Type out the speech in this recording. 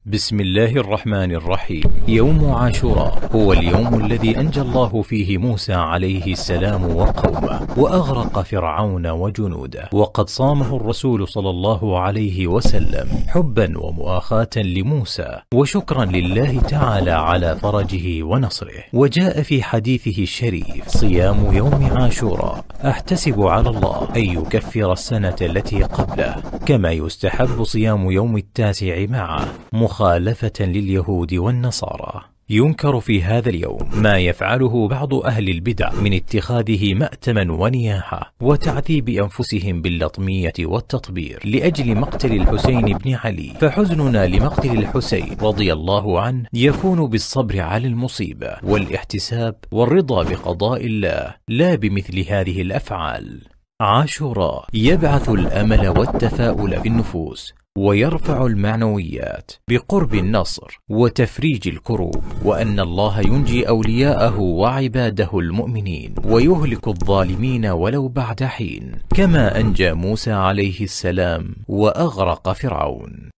بسم الله الرحمن الرحيم. يوم عاشوراء هو اليوم الذي أنجى الله فيه موسى عليه السلام وقومه وأغرق فرعون وجنوده، وقد صامه الرسول صلى الله عليه وسلم حبا ومؤاخاة لموسى وشكرا لله تعالى على فرجه ونصره. وجاء في حديثه الشريف: صيام يوم عاشوراء أحتسب على الله أن يكفر السنة التي قبله، كما يستحب صيام يوم التاسع معه مخالفة لليهود والنصارى. ينكر في هذا اليوم ما يفعله بعض أهل البدع من اتخاذه مأتما ونياحة وتعذيب أنفسهم باللطمية والتطبير لأجل مقتل الحسين بن علي، فحزننا لمقتل الحسين رضي الله عنه يكون بالصبر على المصيبة والاحتساب والرضا بقضاء الله، لا بمثل هذه الأفعال. عاشوراء يبعث الأمل والتفاؤل في النفوس ويرفع المعنويات بقرب النصر وتفريج الكروب، وأن الله ينجي أولياءه وعباده المؤمنين ويهلك الظالمين ولو بعد حين، كما أنجى موسى عليه السلام وأغرق فرعون.